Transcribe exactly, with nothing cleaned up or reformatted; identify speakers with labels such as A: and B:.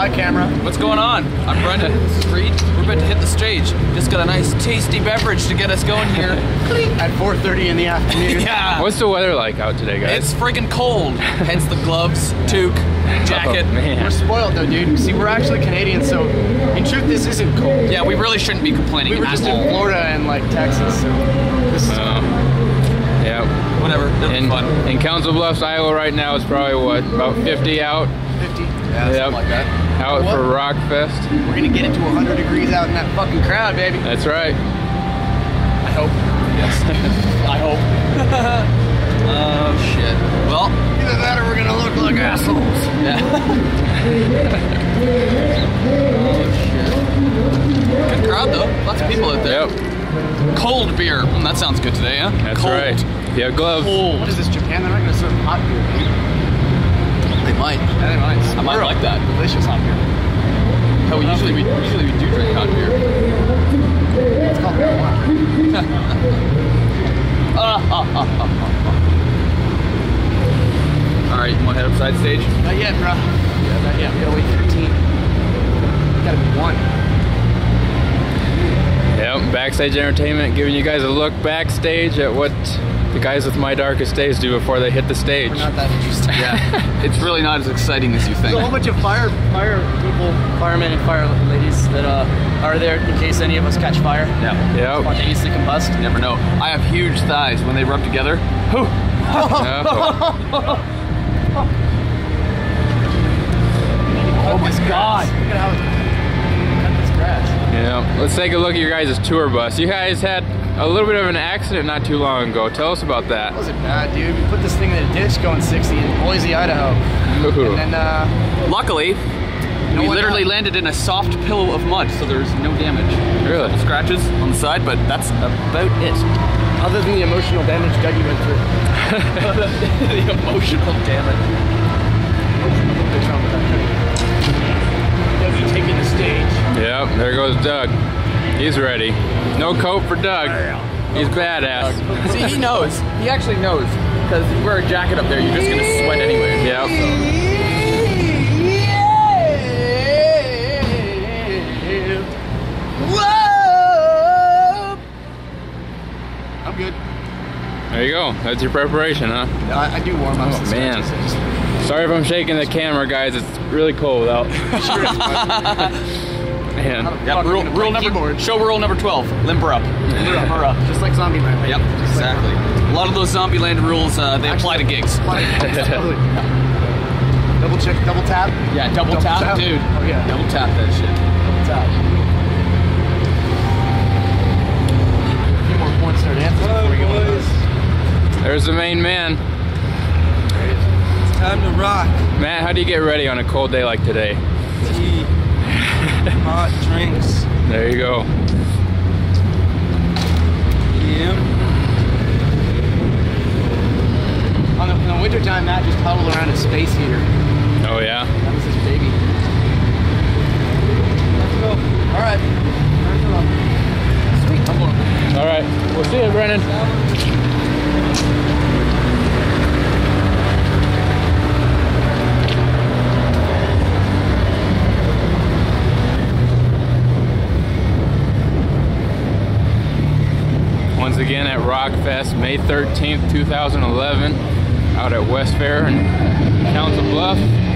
A: Hi, camera.
B: What's going on? I'm Brendan. This is Reed. We're about to hit the stage. Just got a nice tasty beverage to get us going here.
A: At four thirty in the afternoon.
B: Yeah.
C: What's the weather like out today, guys?
B: It's friggin' cold. Hence the gloves, toque, jacket.
C: Oh, man.
A: We're spoiled though, dude. See, we're actually Canadian, so in truth, this isn't cold.
B: Yeah, we really shouldn't be complaining.
A: We were just
B: at all.
A: in Florida and like Texas, so this is
C: Uh, yeah.
B: Whatever. It'll be
C: In,
B: fun.
C: in Council Bluffs, Iowa right now it's probably what, about fifty out?
A: fifty.
B: Yeah,
C: Yep.
B: something like that.
C: Out
A: What?
C: for Rockfest.
A: We're gonna get it to one hundred degrees out in that fucking crowd, baby.
C: That's right.
A: I hope.
B: Yes. I hope. Oh, shit. Well,
A: Either that or we're gonna look like assholes.
B: yeah. Oh, shit. Good crowd, though. Lots of people out there.
C: Yep.
B: Cold beer. Mm, that sounds good today, huh?
C: That's
B: Cold.
C: right. If you have gloves.
B: Cold.
A: What is this, Japan? They're not gonna serve hot beer, dude.
B: They might.
A: Yeah, they might.
B: I might like that.
A: Delicious hot beer.
B: Oh, we usually we usually we do drink hot beer.
A: It's called marijuana.
B: Ah, ah, ah, ah, ah. All right, you want to head upside stage?
A: Not yet, bro. Yeah, not yet. We gotta wait fifteen. Gotta be one.
C: Yep, Backstage Entertainment giving you guys a look backstage at what the guys with My Darkest Days do before they hit the stage.
A: We're not that interesting.
B: Yeah, it's really not as exciting as you think.
A: There's a whole bunch of fire, fire people, firemen and fire ladies that uh, are there in case any of us catch fire.
B: Yeah.
C: Yep.
A: Spontaneously combust.
B: You never know. I have huge thighs when they rub together. Whew.
C: Oh.
A: Oh my god! Look at how it's cut this grass.
C: Yeah, let's take a look at your guys' tour bus. You guys had a little bit of an accident not too long ago. Tell us about that.
A: That wasn't bad, dude. We put this thing in a ditch going sixty in Boise, Idaho.
C: Ooh.
A: And then, uh...
B: Luckily,
A: no
B: we
A: one
B: literally
A: died.
B: landed in a soft pillow of mud, so there's no damage.
C: Really?
B: Couple scratches on the side, but that's about it.
A: Other than the emotional damage Dougie went through.
B: The emotional damage.
A: Dougie taking the stage.
C: Yep, there goes Doug. He's ready. No coat for Doug. He's badass.
B: See, he knows. He actually knows. Because you wear a jacket up there, you're just gonna sweat anyway.
C: Yep.
A: Whoa! I'm good.
C: There you go. That's your preparation, huh?
A: No, I, I do warm up.
C: Oh, man. Sorry if I'm shaking the camera, guys. It's really cold out. Man.
B: Yep, rule, rule number,
A: keyboard.
B: show rule number twelve, limber up. Limber up.
A: Just like Zombie Land.
B: Yep,
A: Just
B: exactly.
A: Like
B: A lot of those Zombieland rules, uh, they apply to gigs.
A: Totally. Double check, double tap.
B: Yeah, double,
A: Double
B: tap,
A: tap.
B: dude.
A: Oh, yeah.
B: Double tap that shit.
A: Double tap. A few more points there to answer before we go into this.
C: There's the main man.
D: It's time to rock.
C: Matt, how do you get ready on a cold day like today?
D: Tea, hot drinks.
C: There you go.
D: Yeah.
A: On the, in the winter time, Matt just huddled around a space heater.
C: Oh, yeah?
A: That was his baby. Let's go. All right. Sweet. I'm going.
C: All right. We'll see you, Brennan. Once again at Rockfest, May thirteenth, two thousand eleven, out at West Fair in Council Bluff.